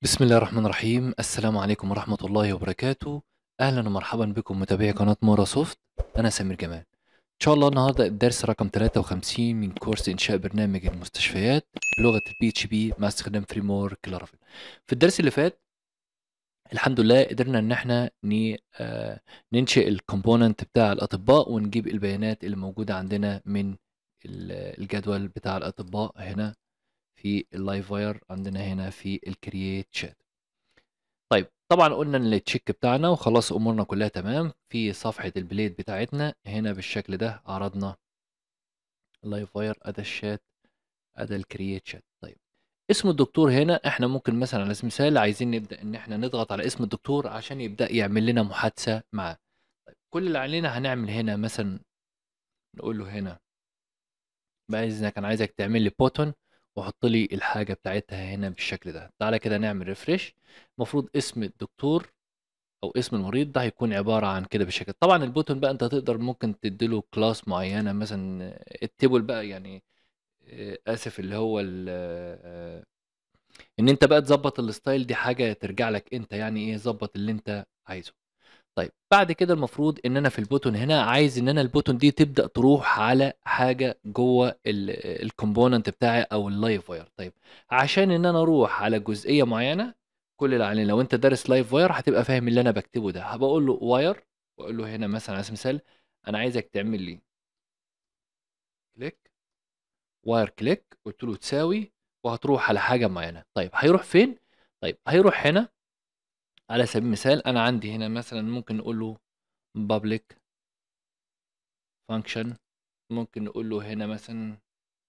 بسم الله الرحمن الرحيم. السلام عليكم ورحمة الله وبركاته. أهلا ومرحبا بكم متابعي قناة مورا سوفت. أنا سمير جمال. إن شاء الله النهاردة الدرس رقم 53 من كورس إنشاء برنامج المستشفيات بلغة البي اتش بي مع استخدام فريمورك لارافيل. في الدرس اللي فات الحمد لله قدرنا إن احنا ننشئ الكومبوننت بتاع الأطباء ونجيب البيانات اللي موجودة عندنا من الجدول بتاع الأطباء هنا في اللايف واير، عندنا هنا في الكرييت شات. طيب طبعا قلنا ان التشيك بتاعنا وخلاص امورنا كلها تمام. في صفحة البليد بتاعتنا هنا بالشكل ده عرضنا اللايف واير، ادى الشات، ادى الكرييت شات. طيب اسم الدكتور هنا احنا ممكن مثلا على سبيل المثال عايزين نبدأ ان احنا نضغط على اسم الدكتور عشان يبدأ يعمل لنا محادثة معاه. طيب كل اللي علينا هنعمل هنا مثلا نقول له هنا باذنك انا عايزك تعمل لي بوتون وحط لي الحاجة بتاعتها هنا بالشكل ده. تعالى كده نعمل ريفريش. المفروض اسم الدكتور او اسم المريض ده هيكون عباره عن كده بالشكل. طبعا البوتون بقى انت تقدر ممكن تديله كلاس معينه مثلا التيبل بقى يعني اسف اللي هو ان انت بقى تظبط الستايل، دي حاجه ترجع لك انت، يعني ايه ظبط اللي انت عايزه. طيب بعد كده المفروض ان انا في البوتون هنا عايز ان انا البوتون دي تبدا تروح على حاجه جوه الكومبوننت بتاعي او اللايف واير. طيب عشان ان انا اروح على جزئيه معينه، كل اللي علينا لو انت دارس لايف واير هتبقى فاهم اللي انا بكتبه ده. هبقى اقول له واير واقول له هنا مثلا على سبيل المثال انا عايزك تعمل لي كليك، واير كليك، قلت له تساوي وهتروح على حاجه معينه. طيب هيروح فين؟ طيب هيروح هنا على سبيل المثال انا عندي هنا مثلا ممكن نقول له public function، ممكن نقول له هنا مثلا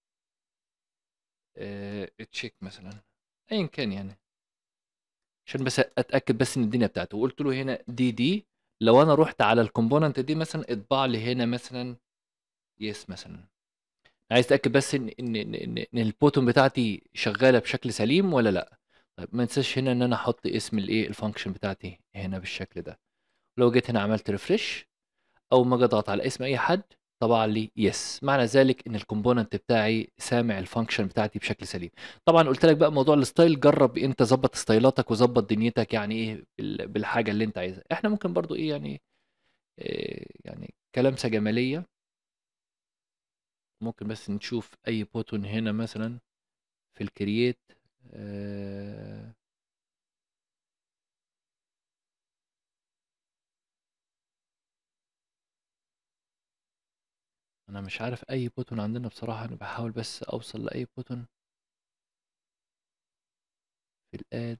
تشيك مثلا ايا كان يعني عشان بس اتاكد بس ان الدنيا بتاعته. وقلت له هنا دي لو انا رحت على الكومبوننت دي مثلا اطبع لي هنا مثلا يس مثلا. عايز اتاكد بس ان البوتون بتاعتي شغاله بشكل سليم ولا لا. طيب ما انساش هنا ان انا احط اسم الايه الفانكشن بتاعتي هنا بالشكل ده. لو جيت هنا عملت ريفرش اول ما اجي اضغط على اسم اي حد طبع لي يس، معنى ذلك ان الكومبوننت بتاعي سامع الفانكشن بتاعتي بشكل سليم. طبعا قلت لك بقى موضوع الستايل، جرب انت ظبط ستايلاتك وظبط دنيتك يعني ايه بالحاجه اللي انت عايزها. احنا ممكن برضو ايه يعني إيه يعني كلامسه جماليه. ممكن بس نشوف اي بوتون هنا مثلا في الكرييت. آه انا مش عارف اي بوتون عندنا بصراحه، انا بحاول بس اوصل لاي بوتون في الاد.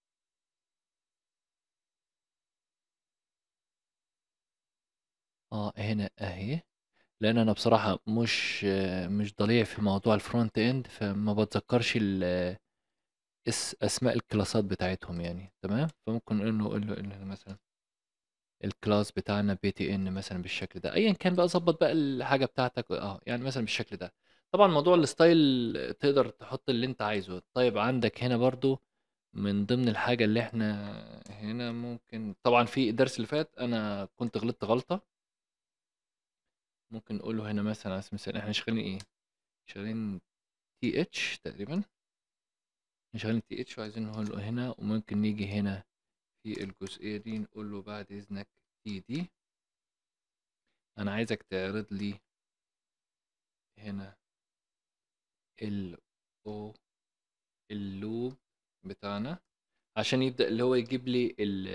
هنا اهي، لان انا بصراحه مش ضليع في موضوع الفرونت اند فما بتذكرش اسماء الكلاسات بتاعتهم يعني. تمام، فممكن نقول له مثلا الكلاس بتاعنا بي تي ان مثلا بالشكل ده. ايا كان بقى ظبط بقى الحاجه بتاعتك يعني مثلا بالشكل ده. طبعا موضوع الستايل تقدر تحط اللي انت عايزه. طيب عندك هنا برضو من ضمن الحاجه اللي احنا هنا ممكن طبعا في الدرس اللي فات انا كنت غلطت غلطه. ممكن نقول له هنا مثلا على سبيل المثال احنا شغالين ايه، شغالين تي اتش تقريبا، شغالين تي اتش وعايزين نقول له هنا. وممكن نيجي هنا في الجزئية دي نقول له بعد اذنك تي دي انا عايزك تعرض لي هنا ال او اللوب بتاعنا عشان يبدأ اللي هو يجيب لي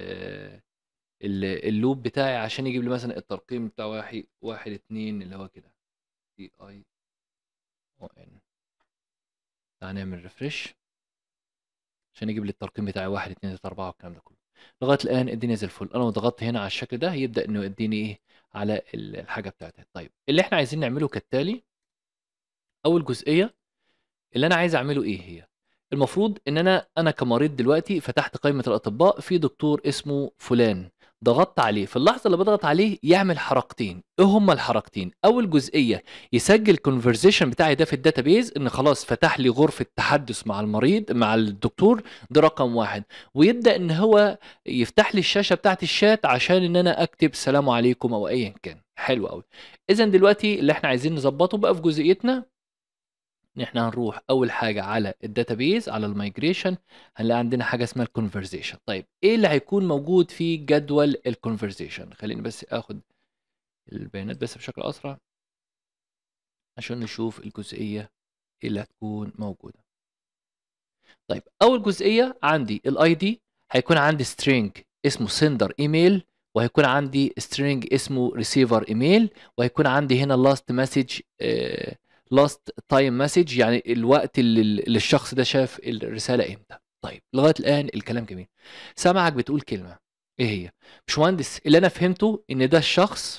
اللوب بتاعي عشان يجيب لي مثلا الترقيم بتاع واحد اتنين اللي هو كده تي اي او ان. تعال نعمل ريفرش عشان يجيب لي الترقيم بتاعي 1 2 3 4 والكلام ده كله. لغايه الان الدنيا زي الفل. انا لو ضغطت هنا على الشكل ده يبدا انه يديني ايه على الحاجه بتاعتها. طيب اللي احنا عايزين نعمله كالتالي. اول جزئيه اللي انا عايز اعمله ايه هي؟ المفروض ان انا كمريض دلوقتي فتحت قائمه الاطباء في دكتور اسمه فلان، ضغطت عليه في اللحظه اللي بضغط عليه يعمل حركتين. ايه هما الحركتين؟ اول جزئيه يسجل الكونفرزيشن بتاعي ده في الداتابيز ان خلاص فتح لي غرفه تحدث مع المريض مع الدكتور، ده رقم واحد. ويبدا ان هو يفتح لي الشاشه بتاعت الشات عشان ان انا اكتب سلام عليكم او ايا كان. حلو قوي. اذا دلوقتي اللي احنا عايزين نظبطه بقى في جزئيتنا ان احنا هنروح اول حاجه على الداتابيز، على المايجريشن، هنلاقي عندنا حاجه اسمها الكونفرزيشن. طيب ايه اللي هيكون موجود في جدول الكونفرزيشن؟ خليني بس اخد البيانات بس بشكل اسرع عشان نشوف الجزئيه اللي هتكون موجوده. طيب اول جزئيه عندي الاي دي، هيكون عندي string اسمه sender email، وهيكون عندي string اسمه receiver email، وهيكون عندي هنا last message last time message، يعني الوقت اللي الشخص ده شاف الرساله امتى. طيب لغايه الان الكلام جميل. سامعك بتقول كلمه، ايه هي؟ باشمهندس اللي انا فهمته ان ده الشخص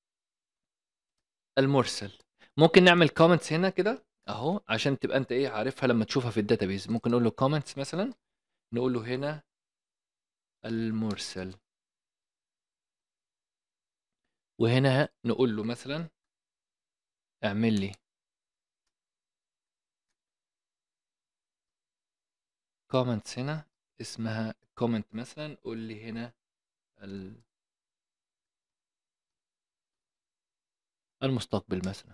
المرسل. ممكن نعمل كومنتس هنا كده اهو عشان تبقى انت ايه عارفها لما تشوفها في الداتابيز. ممكن نقول له كومنتس مثلا، نقول له هنا المرسل، وهنا نقول له مثلا اعمل لي كومنتس هنا اسمها كومنت مثلا، قول لي هنا المستقبل مثلا.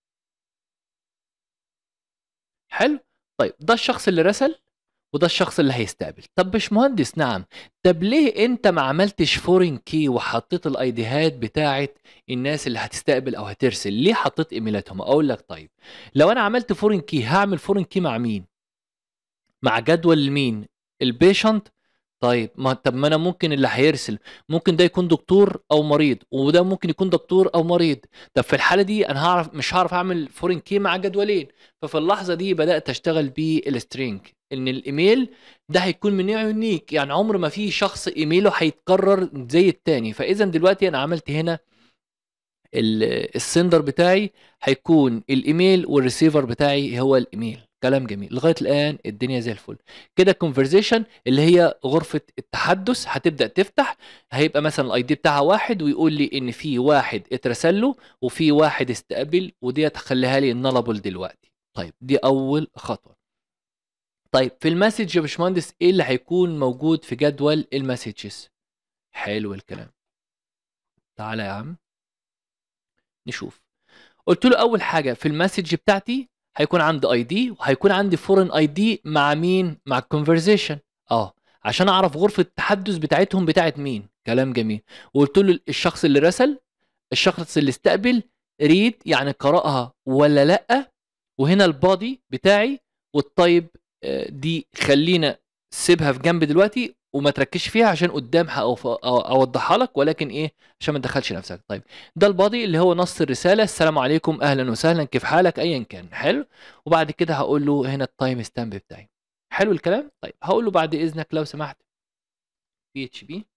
حلو. طيب ده الشخص اللي رسل وده الشخص اللي هيستقبل. طب باشمهندس نعم، طب ليه انت ما عملتش فورين كي وحطيت الايديهات بتاعت الناس اللي هتستقبل او هترسل؟ ليه حطيت ايميلاتهم؟ اقول لك طيب، لو انا عملت فورين كي هعمل فورين كي مع مين؟ مع جدول مين؟ البيشنت. طيب ما طب ما انا ممكن اللي هيرسل ممكن ده يكون دكتور او مريض، وده ممكن يكون دكتور او مريض. طب في الحاله دي انا مش هعرف اعمل فورين كي مع جدولين. ففي اللحظه دي بدات اشتغل بالسترينج، ان الايميل ده هيكون من نوع يونيك، يعني عمر ما في شخص ايميله هيتكرر زي التاني. فاذا دلوقتي انا عملت هنا السندر بتاعي هيكون الايميل، والريسيفر بتاعي هو الايميل. كلام جميل لغايه الان، الدنيا زي الفل كده. كونفرزيشن اللي هي غرفه التحدث هتبدا تفتح، هيبقى مثلا الاي دي بتاعها واحد، ويقول لي ان في واحد اترسل له وفي واحد استقبل، ودي هتخليها لي النلبل دلوقتي. طيب دي اول خطوه. طيب في المسج يا باشمهندس ايه اللي هيكون موجود في جدول المسجز؟ حلو الكلام. تعالى يا عم نشوف. قلت له اول حاجه في المسج بتاعتي هيكون عندي اي دي، وهيكون عندي فورين اي دي مع مين؟ مع الكونفرزيشن. عشان اعرف غرفه التحدث بتاعتهم بتاعت مين. كلام جميل. وقلت له الشخص اللي رسل، الشخص اللي استقبل، ريد يعني قرأها ولا لا، وهنا البادي بتاعي والطيب. دي خلينا سيبها في جنب دلوقتي وما تركزش فيها عشان قدام اوضحها لك، ولكن ايه عشان ما تدخلش نفسك. طيب ده البادي اللي هو نص الرساله، السلام عليكم اهلا وسهلا كيف حالك ايا كان. حلو. وبعد كده هقول له هنا التايم ستامب بتاعي. حلو الكلام. طيب هقول له بعد اذنك لو سمحت بي اتش بي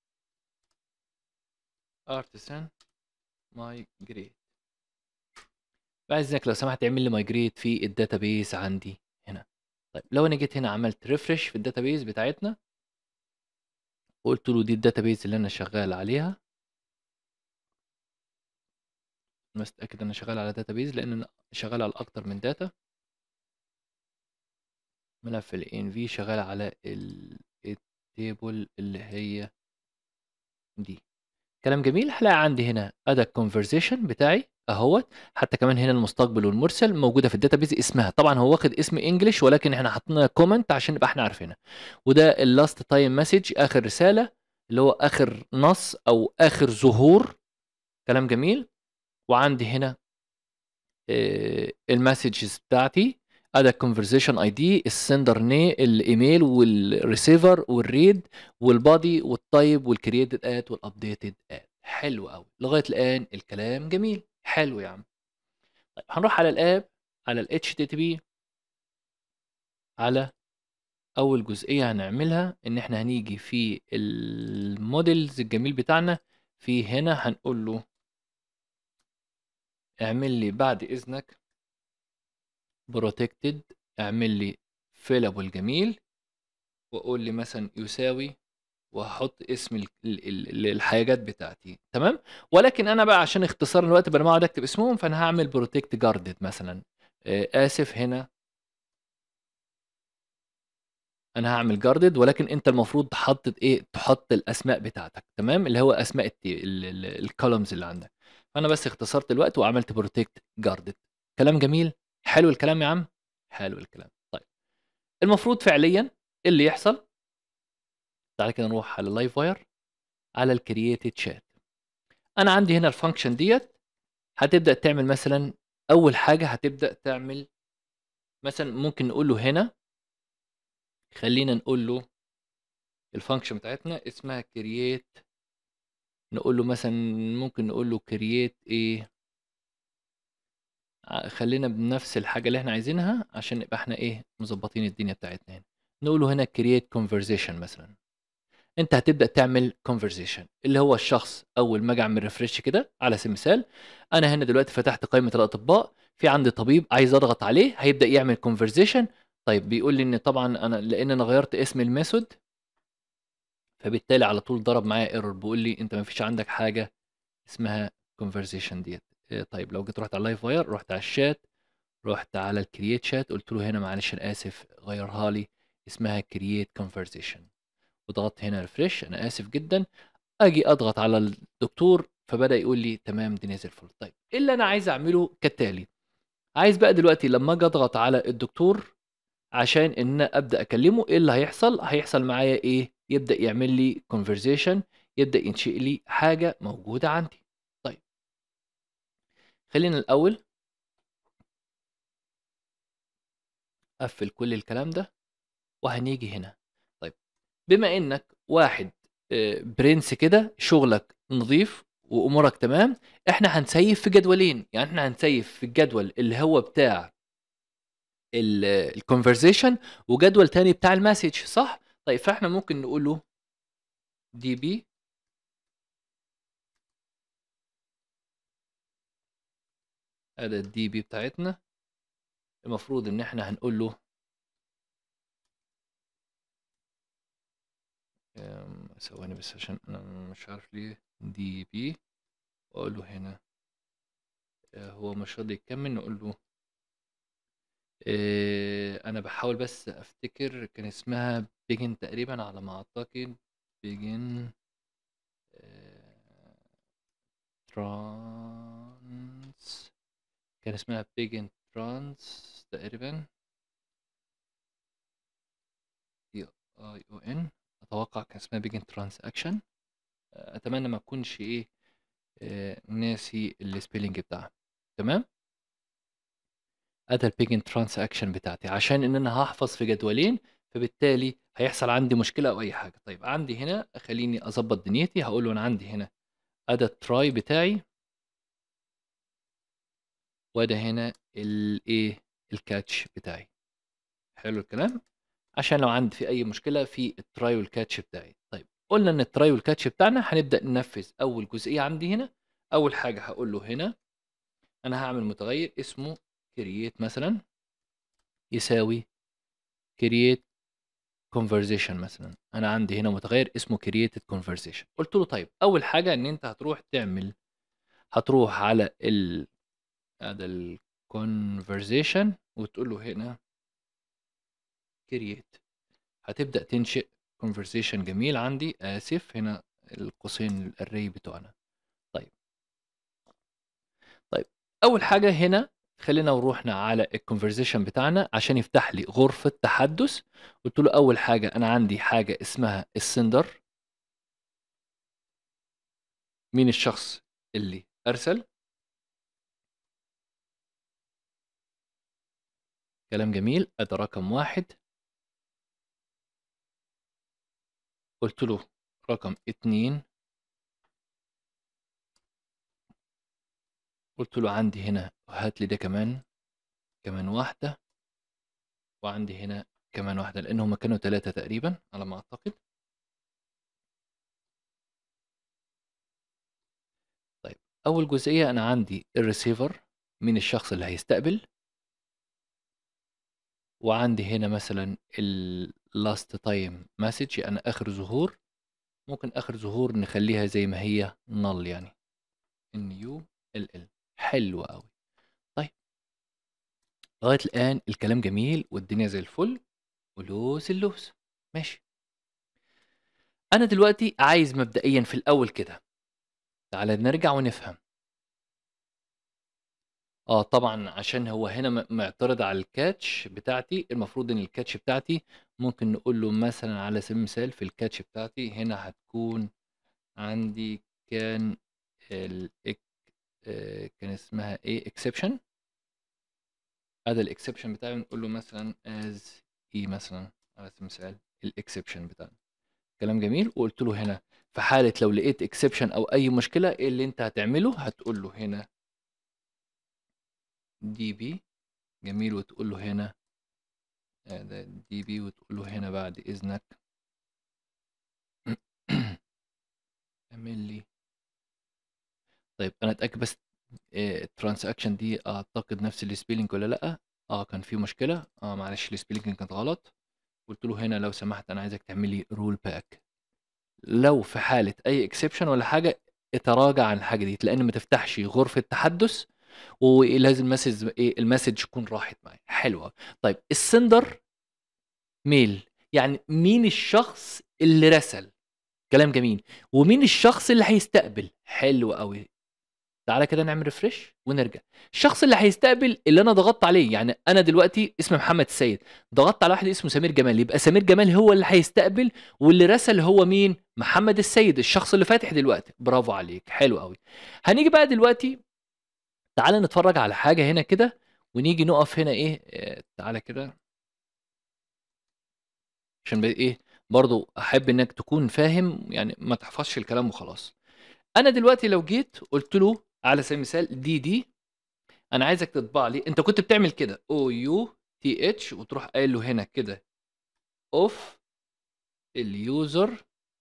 ارتسان مايجريت، بعد اذنك لو سمحت اعمل لي مايجريت في الداتابيز عندي هنا. طيب لو انا جيت هنا عملت ريفرش في الداتابيز بتاعتنا، وقلت له دي الداتابيز اللي انا شغال عليها، انا متاكد ان انا شغال على داتابيز لان انا شغال على اكتر من داتا. ملف ال env شغال على التيبل اللي هي دي. كلام جميل. هلاقي عندي هنا ادى الكونفرزيشن بتاعي اهوت، حتى كمان هنا المستقبل والمرسل موجوده في الداتابيز اسمها. طبعا هو واخد اسم انجلش ولكن احنا حطينا كومنت عشان نبقى احنا عارفينها. وده اللاست تايم مسج، اخر رساله اللي هو اخر نص او اخر ظهور. كلام جميل. وعندي هنا المسجز بتاعتي، ادى كونفرزيشن اي دي، السندر الايميل والريسيفر والريد والبادي والتايب والكرييتد ات والابديتد ات. حلو قوي لغايه الان الكلام جميل. حلو يا عم. طيب هنروح على الاب، على الاتش تي تي بي، على اول جزئيه هنعملها ان احنا هنيجي في الموديلز الجميل بتاعنا. في هنا هنقول له اعمل لي بعد اذنك بروتكتد، اعمل لي فيلابل جميل، واقول لي مثلا يساوي، وهحط اسم الحاجات بتاعتي. تمام. ولكن انا بقى عشان اختصار الوقت بدل ما اقعد اكتب اسمهم، فانا هعمل بروتكت جاردد مثلا. اسف هنا انا هعمل جاردد، ولكن انت المفروض تحط ايه، تحط الاسماء بتاعتك. تمام، اللي هو اسماء الكولومز اللي عندك. فانا بس اختصرت الوقت وعملت بروتكت جاردد. كلام جميل. حلو الكلام يا عم. حلو الكلام. طيب المفروض فعليًا إيه اللي يحصل؟ تعالَ كده نروح على live wire على الcreated chat. أنا عندي هنا الfunction ديّة هتبدأ تعمل مثلًا أول حاجة هتبدأ تعمل مثلًا ممكن نقول له هنا خلّينا نقول له الfunction بتاعتنا اسمها create نقول له مثلًا ممكن نقول له create إيه، خلّينا بنفس الحاجة اللي إحنا عايزينها عشان نبقى إحنا إيه، مضبّطين الدنيا بتاعتنا هنا. نقول له هنا create conversation مثلًا. أنت هتبدأ تعمل conversation اللي هو الشخص أول ما آجي أعمل refresh كده على سبيل المثال، أنا هنا دلوقتي فتحت قائمة الأطباء، في عندي طبيب عايز أضغط عليه هيبدأ يعمل conversation. طيب بيقول لي إن طبعًا لإن أنا غيّرت اسم الmethod فبالتالي على طول ضرب معايا error بيقول لي أنت ما فيش عندك حاجة اسمها conversation ديّة. طيب لو جيت رُحت على الlive wire رُحت على الchat رُحت على الcreate chat قُلت له هنا معلش أنا آسف غيّرها لي اسمها create conversation وضغطت هنا refresh أنا آسف جدًا، آجي أضغط على الدكتور فبدأ يقول لي تمام الدنيا زي الفل. طيب إيه اللي أنا عايز أعمله كالتالي، عايز بقى دلوقتي لمّا آجي أضغط على الدكتور عشان إن أنا أبدأ أكلمه إيه اللي هيحصل، هيحصل معايا إيه، يبدأ يعمل لي conversation يبدأ ينشئ لي حاجة موجودة عندي. طيب خلّينا الأول أقفّل كل الكلام ده وهنيجي هنا. طيب بما إنك واحد برنس كده شغلك نضيف وأمورك تمام، إحنا هنسيّف في جدولين، يعني إحنا هنسيّف في الجدول اللي هو بتاع الconversation وجدول تاني بتاع الmessage صح؟ طيب فإحنا ممكن نقول له db أدي الdb بتاعتنا، المفروض إن إحنا هنقول له ثواني بس عشان أنا مش عارف ليه db وأقول له هنا هو مش راضي يكمّل نقول له أنا باحاول بس أفتكر كان اسمها begin تقريبًا على ما أعتقد begin trans كان اسمها begin trans تقريبًا TION أتوقع كان اسمها begin transaction أتمنى ما أكونش إيه ناسي الspelling بتاعها تمام؟ أدى الbegin transaction بتاعتي عشان إن أنا هاحفظ في جدولين فبالتالي هيحصل عندي مشكلة أو أي حاجة. طيب عندي هنا خلّيني أضبّط دنيتي هاقول له أنا عندي هنا أدى الtry بتاعي وأدى هنا الإيه الcatch بتاعي. حلو الكلام؟ عشان لو عندي في أي مشكلة في الtry والcatch بتاعي. طيب قُلنا إن الtry والcatch بتاعنا هنبدأ ننفّذ أول جزئية عندي هنا. أول حاجة هاقول له هنا أنا هاعمل متغيّر اسمه create مثلًا يساوي create conversation مثلًا. أنا عندي هنا متغيّر اسمه created conversation. قُلت له طيب أول حاجة إن أنت هتروح على هذا الconversation وتقول له هنا create هتبدأ تنشئ conversation جميل عندي آسف هنا القوسين الarray بتوعنا. طيب، طيب أول حاجة هنا خلّينا ورُحنا على الconversation بتاعنا عشان يفتح لي غرفة تحدُّث. قُلت له أول حاجة أنا عندي حاجة اسمها الsender مين الشخص اللي أرسل. كلام جميل، أدي رقم 1 قُلت له رقم 2 قُلت له عندي هنا هات لي ده كمان واحدة، وعندي هنا كمان واحدة، لإن هُم كانوا 3 تقريبًا على ما أعتقد. طيب أول جزئية أنا عندي الreceiver مين الشخص اللي هيستقبل، وعندي هنا مثلًا الlast time message يعني آخر ظهور، ممكن آخر ظهور نخلّيها زي ما هي null يعني NULL حلو أوي. طيب لغاية الآن الكلام جميل والدنيا زي الفل ولوس اللوس، ماشي. أنا دلوقتي عايز مبدئيًا في الأول كده، تعالَ نرجع ونفهم، طبعًا عشان هو هنا معترض على الcatch بتاعتي، المفروض إن الcatch بتاعتي ممكن نقول له مثلًا على سبيل المثال في الcatch بتاعتي هنا هتكون عندي كان الإك كان اسمها إيه exception. أدي الexception بتاعي نقول له مثلًا as E مثلًا على سبيل المثال الexception بتاعنا. كلام جميل، وقُلت له هنا في حالة لو لقيت exception أو أي مشكلة إيه اللي أنت هتعمله؟ هتقول له هنا db جميل، وتقول له هنا ده db وتقول له هنا بعد إذنك اعمل لي. طيب أنا أتأكد بس الtransaction دي أعتقد نفس الspelling والّا لأ؟ كان في مشكلة، معلش الspelling كانت غلط. قُلت له هنا لو سمحت أنا عايزك تعمل لي rollback. لو في حالة أي exception والّا حاجة اتراجع عن الحاجة ديّة، لإن ما تفتحش غرفة تحدث ولازم المسج تكون راحت معايا. حلو أوي. طيب الsender mail يعني مين الشخص اللي رسل؟ كلام جميل. ومين الشخص اللي هيستقبل؟ حلو أوي. تعالَ كده نعمل refresh ونرجع. الشخص اللي هيستقبل اللي أنا ضغطت عليه، يعني أنا دلوقتي اسمي محمد السيد، ضغطت على واحد اسمه سمير جمال، يبقى سمير جمال هو اللي هيستقبل، واللي رسل هو مين؟ محمد السيد، الشخص اللي فاتح دلوقتي. برافو عليك، حلو أوي. هنيجي بقى دلوقتي تعالَ نتفرج على حاجة هنا كده، ونيجي نقف هنا إيه، تعالَ كده عشان إيه، برضه أحب إنك تكون فاهم، يعني ما تحفظش الكلام وخلاص. أنا دلوقتي لو جيت قُلت له على سبيل المثال دي أنا عايزك تطبع لي، أنت كنت بتعمل كده OUTH وتروح قايل له هنا كده of الuser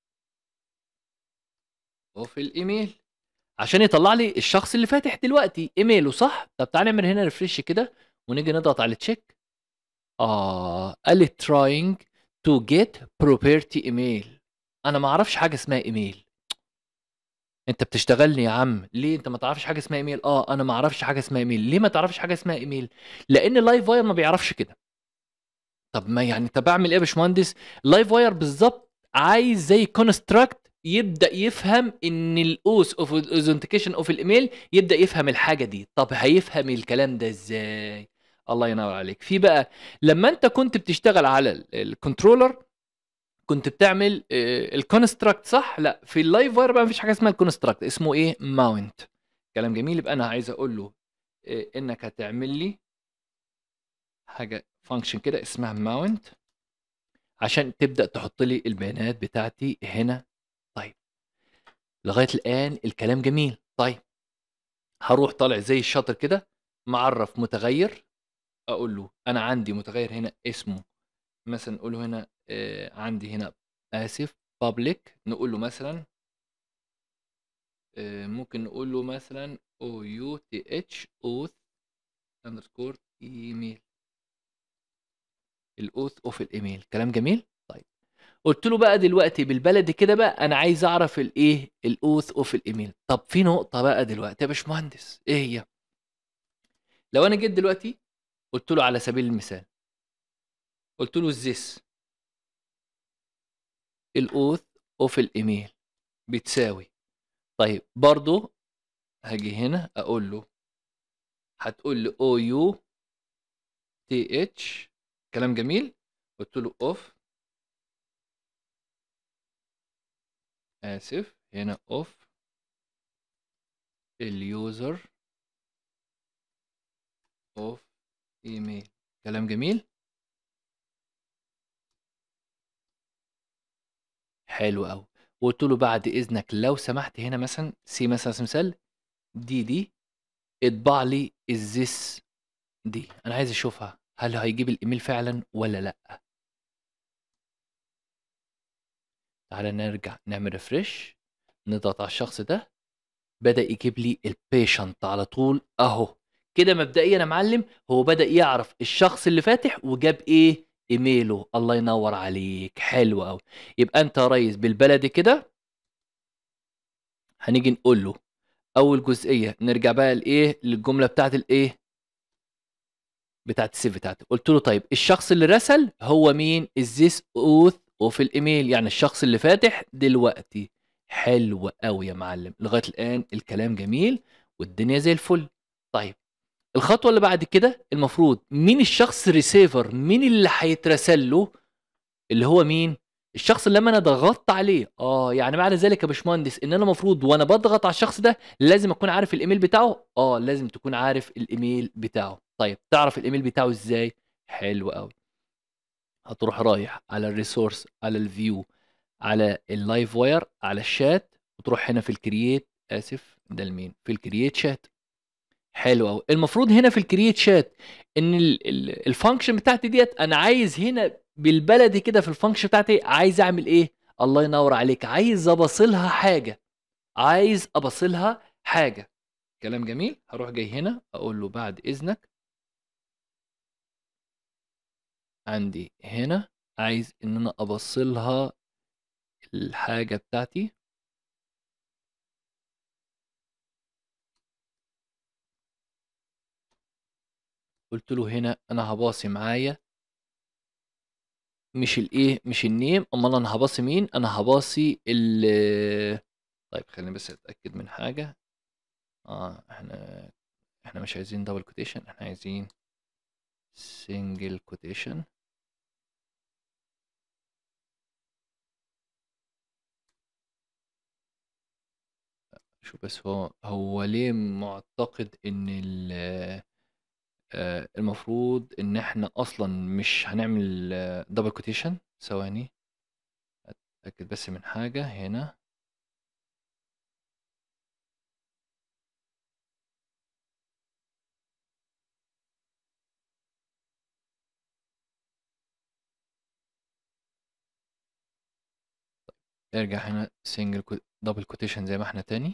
of الإيميل، عشان يطلّع لي الشخص اللي فاتح دلوقتي إيميله صح؟ طب تعالَ نعمل هنا refresh كده ونيجي نضغط على check. قال لي trying to get property email. أنا ما أعرفش حاجة اسمها إيميل. أنت بتشتغلني يا عم، ليه أنت ما تعرفش حاجة اسمها إيميل؟ أنا ما أعرفش حاجة اسمها إيميل. ليه ما تعرفش حاجة اسمها إيميل؟ لإن livewire ما بيعرفش كده. طب ما يعني طب أعمل إيه يا باشمهندس؟ livewire بالضبط عايز زي construct يبدأ يفهم إن الOS of authentication of الإيميل يبدأ يفهم الحاجة دي. طب هيفهم الكلام ده إزاي؟ الله ينور عليك. في بقى لمّا أنت كنت بتشتغل على الcontroller كنت بتعمل الconstruct صح؟ لأ، في الlivewire بقى ما فيش حاجة اسمها الconstruct، اسمه إيه؟ mount. كلام جميل. يبقى أنا عايز أقول له إنك هتعمل لي حاجة function كده اسمها mount عشان تبدأ تحط لي البيانات بتاعتي هنا. طيب لغاية الآن الكلام جميل. طيب هاروح طالع زي الشاطر كده معرّف متغيّر، أقول له أنا عندي متغيّر هنا اسمه مثلًا نقول له هنا عندي هنا آسف public، نقول له مثلًا ممكن نقول له مثلًا OUTH auth underscore email الauth of الإيميل. كلام جميل؟ طيب قُلت له بقى دلوقتي بالبلدي كده بقى أنا عايز أعرف الإيه، الauth of الإيميل. طب في نقطة بقى دلوقتي يا باشمهندس، إيه هي؟ لو أنا جيت دلوقتي قُلت له على سبيل المثال، قُلت له this الauth of الإيميل بتساوي، طيب برضه هاجي هنا أقول له هتقول لي OUTH كلام جميل، قُلت له of آسف هنا of الuser of email كلام جميل. حلو أوي. وقُلت له بعد إذنك لو سمحت هنا مثلًا مثلًا على سبيل المثال دي اطبع لي الthis دي، أنا عايز أشوفها هل هيجيب الإيميل فعلًا والّا لأ؟ تعالَ نرجع نعمل refresh نضغط على الشخص ده، بدأ يجيب لي الpatient على طول أهو. كده مبدئيًا يا معلم هو بدأ يعرف الشخص اللي فاتح وجاب إيه، إيميله. الله ينور عليك، حلو أوي. يبقى أنت يا ريس بالبلدي كده هنيجي نقول له أول جزئية نرجع بقى لإيه، للجملة بتاعة الإيه، بتاعة الsave بتاعتي. قُلت له طيب الشخص اللي رسل هو مين؟ الthis auth وفي الإيميل يعني الشخص اللي فاتح دلوقتي. حلو أوي يا معلم، لغاية الآن الكلام جميل والدنيا زي الفل. طيب الخطوه اللي بعد كده المفروض مين الشخص ريسيفر، مين اللي هيترسل له، اللي هو مين؟ الشخص اللي لما انا ضغطت عليه. يعني معنى ذلك يا باشمهندس ان انا المفروض وانا بضغط على الشخص ده لازم اكون عارف الايميل بتاعه. لازم تكون عارف الايميل بتاعه. طيب تعرف الايميل بتاعه ازاي؟ حلو قوي. هتروح رايح على الريسورس، على الفيو، على اللايف واير، على الشات، وتروح هنا في الكرييت، اسف ده المين، في الكرييت شات. حلو قوي. المفروض هنا في الكرييت شات ان الفانكشن بتاعتي ديت انا عايز هنا بالبلدي كده في الفانكشن بتاعتي عايز اعمل ايه؟ الله ينور عليك، عايز ابصلها حاجه، عايز ابصلها حاجه. كلام جميل. هروح جاي هنا اقول له بعد اذنك عندي هنا عايز ان انا ابصلها الحاجه بتاعتي. قلت له هنا انا هباصي معايا مش الايه، مش النيم، امال انا هباصي مين؟ انا هباصي طيب خليني بس اتاكد من حاجه. احنا مش عايزين دبل كوتيشن، احنا عايزين سنجل كوتيشن. شو بس هو ليه معتقد ان المفروض ان احنا اصلا مش هنعمل دبل كوتيشن؟ ثواني اتاكد بس من حاجه هنا. ارجع هنا سنجل دبل كوتيشن زي ما احنا تاني.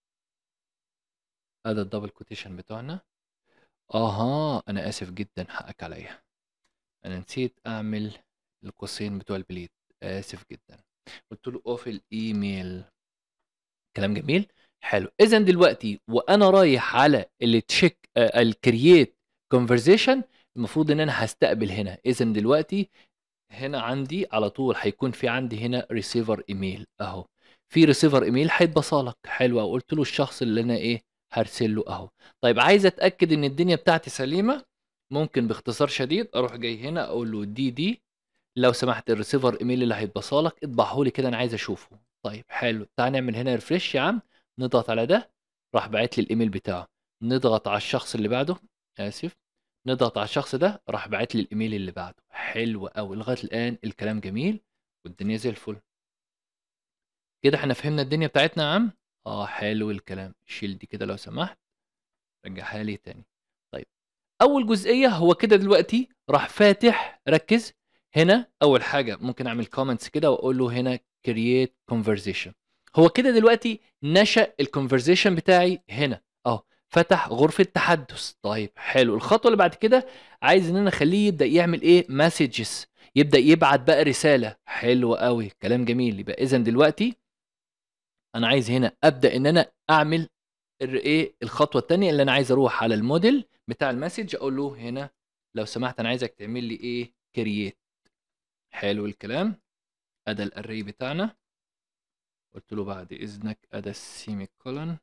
ادي الدبل كوتيشن بتوعنا. انا اسف جدا، حقك عليا، انا نسيت اعمل القوسين بتوع البليد، اسف جدا. قلت له اوف الايميل. كلام جميل. حلو. اذا دلوقتي وانا رايح على التشيك الكرييت كونفرزيشن المفروض ان انا هستقبل هنا. اذا دلوقتي هنا عندي على طول هيكون في عندي هنا ريسيفر ايميل اهو، في ريسيفر ايميل هيتبصلك. حلو. قلت له الشخص اللي انا ايه هرسل له اهو. طيب عايز اتاكد ان الدنيا بتاعتي سليمه، ممكن باختصار شديد اروح جاي هنا اقول له دي لو سمحت الريسيفر ايميل اللي هيتبصلك اطبعه لي كده انا عايز اشوفه. طيب حلو، تعال نعمل هنا ريفرش يا عم. نضغط على ده، راح باعت لي الايميل بتاعه. نضغط على الشخص اللي بعده، اسف، نضغط على الشخص ده راح باعت لي الايميل اللي بعده. حلو قوي لغايه الان الكلام جميل والدنيا زي الفل. كده احنا فهمنا الدنيا بتاعتنا يا عم. حلو الكلام. شيل دي كده لو سمحت، رجعها لي تاني. طيب اول جزئيه هو كده دلوقتي راح فاتح. ركز هنا، اول حاجه ممكن اعمل كومنتس كده واقول له هنا كرييت كونفرزيشن. هو كده دلوقتي نشأ الكونفرزيشن بتاعي هنا فتح غرفه تحدث. طيب حلو. الخطوه اللي بعد كده عايز ان انا اخليه يبدا يعمل ايه؟ مسجز، يبدا يبعت بقى رساله. حلو قوي كلام جميل. يبقى اذا دلوقتي انا عايز هنا ابدا ان انا اعمل ايه الخطوه الثانيه اللي انا عايز اروح على الموديل بتاع المسج اقول له هنا لو سمحت انا عايزك تعمل لي ايه؟ كرييت. حلو الكلام. ادى الاري بتاعنا. قلت له بعد اذنك ادى السيمي كولون.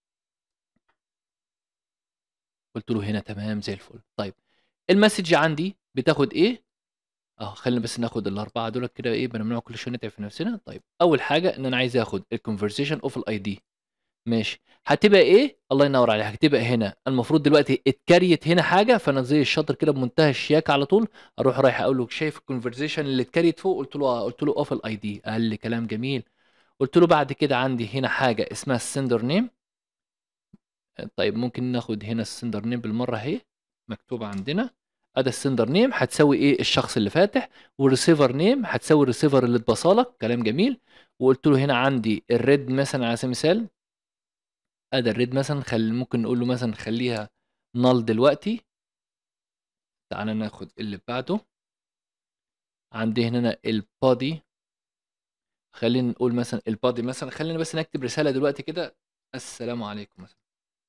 قلت له هنا تمام زي الفل. طيب المسج عندي بتاخد ايه؟ خلينا بس ناخد الاربعه دول كده ايه بنمنع كل شويه نتعب في نفسنا. طيب اول حاجه ان انا عايز اخد الكونفرسيشن اوف الاي دي. ماشي. هتبقى ايه؟ الله ينور عليك. هتبقى هنا المفروض دلوقتي اتكريت هنا حاجه، فانا زي الشاطر كده بمنتهى الشياكه على طول اروح رايح اقول له شايف الكونفرزيشن اللي اتكريت فوق؟ قلت له قلت له اوف الاي دي. قال لي كلام جميل. قلت له بعد كده عندي هنا حاجه اسمها السندر نيم. طيب ممكن ناخد هنا السندر نيم بالمره اهي مكتوبه عندنا. ادي السندر نيم هتساوي ايه؟ الشخص اللي فاتح. والريسيفر نيم هتساوي الريسيفر اللي اتبصلك. كلام جميل. وقلت له هنا عندي الريد مثلا على سبيل المثال. ادي الريد مثلا ممكن نقول له مثلا خليها نال دلوقتي. تعالى ناخد اللي بعده. عندي هنا البادي، خلينا نقول مثلا البادي مثلا، خلينا بس نكتب رسالة دلوقتي كده السلام عليكم مثلا.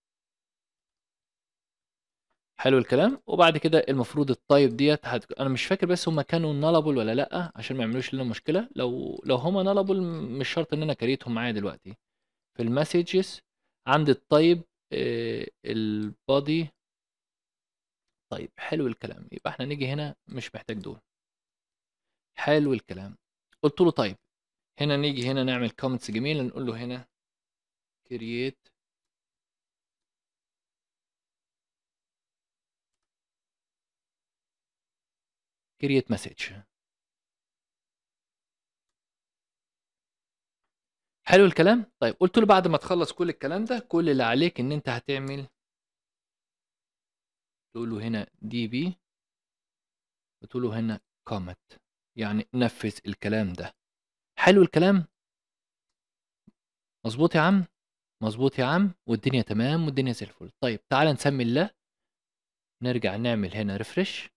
حلو الكلام. وبعد كده المفروض التايب ديت انا مش فاكر بس هما كانوا نالابل ولا لا عشان ما يعملوش لنا مشكلة. لو هما نالابل مش شرط ان انا كريتهم معايا دلوقتي. في المسجز عندي التايب البادي طيب حلو الكلام، يبقى احنا نيجي هنا مش محتاج دول. حلو الكلام. قلت له طيب هنا نيجي هنا نعمل كومنتس جميل، نقول له هنا create message. حلو الكلام. طيب قلت له بعد ما تخلص كل الكلام ده، كل اللي عليك ان انت هتعمل تقول له هنا دي بي، وتقول له هنا comment، يعني نفذ الكلام ده. حلو الكلام. مظبوط يا عم، مظبوط يا عم، والدنيا تمام والدنيا زي الفل. طيب تعال نسمي الله، نرجع نعمل هنا ريفرش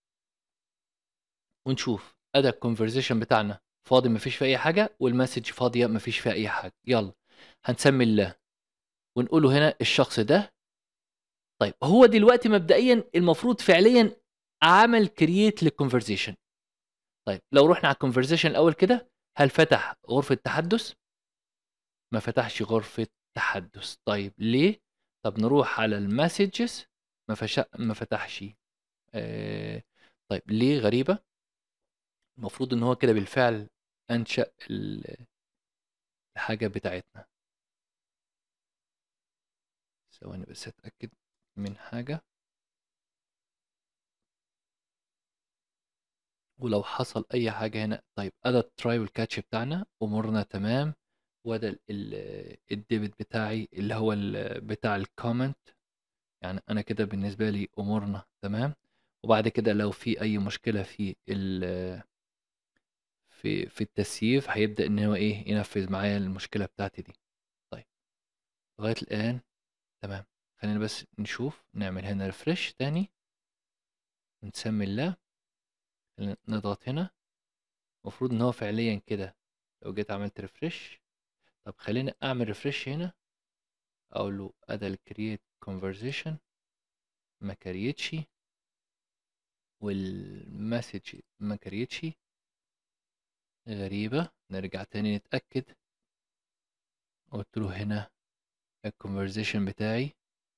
ونشوف ادى الكونفرزيشن بتاعنا فاضي مفيش فيه اي حاجه، والمسج فاضيه مفيش فيها اي حاجه. يلا هنسمي الله ونقول له هنا الشخص ده. طيب هو دلوقتي مبدئيا المفروض فعليا عمل كرييت للكونفرزيشن. طيب لو رحنا على الكونفرزيشن الاول كده، هل فتح غرفه تحدث؟ ما فتحش غرفه تحدث. طيب ليه؟ طب نروح على المسجز، ما فتحش. طيب ليه؟ غريبه. المفروض ان هو كده بالفعل انشأ الحاجه بتاعتنا. ثواني بس اتاكد من حاجه. ولو حصل اي حاجه هنا، طيب ادى التراي والكاتش بتاعنا امورنا تمام، وده الديبت بتاعي اللي هو بتاع الكومنت. يعني انا كده بالنسبه لي امورنا تمام. وبعد كده لو في اي مشكله في في التسييف، هيبدا ان هو ايه ينفذ معايا المشكله بتاعتي دي. طيب لغايه الان تمام. خلينا بس نشوف، نعمل هنا ريفرش تاني ونسمي الله، نضغط هنا. المفروض ان هو فعليا كده لو جيت عملت ريفرش. طب خليني اعمل ريفرش هنا، اقول له ادى الكرييت كونفرزيشن ما كريتش، والمسج ما كريتش. غريبة. نرجع تاني نتأكد. قلت له هنا الكونفرزيشن بتاعي.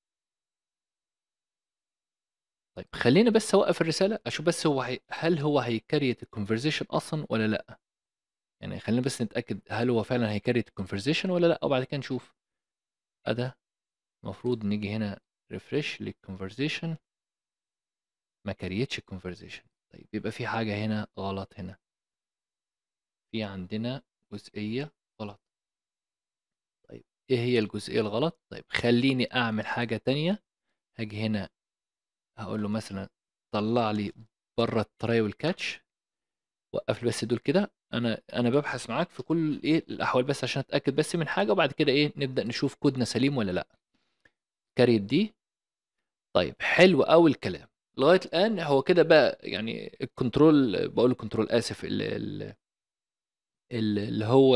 طيب خليني بس اوقف الرسالة اشوف بس هل هو هيكريت الكونفرزيشن اصلا ولا لا. يعني خلينا بس نتأكد هل هو فعلا هيكريت الكونفرزيشن ولا لا، وبعد كده نشوف. ادى المفروض نيجي هنا ريفرش للكونفرزيشن، ما كريتش الكونفرزيشن. طيب يبقى في حاجة هنا غلط. هنا في عندنا جزئية غلط. طيب ايه هي الجزئية الغلط؟ طيب خليني اعمل حاجة تانية. هاجي هنا هقول له مثلا طلع لي بره التراي والكاتش. وقف لي بس دول كده. انا ببحث معاك في كل ايه الاحوال بس عشان اتاكد بس من حاجه، وبعد كده ايه نبدا نشوف كودنا سليم ولا لا. كاريت دي. طيب حلو قوي الكلام. لغايه الان هو كده بقى، يعني الكنترول، بقول الكنترول اسف، اللي هو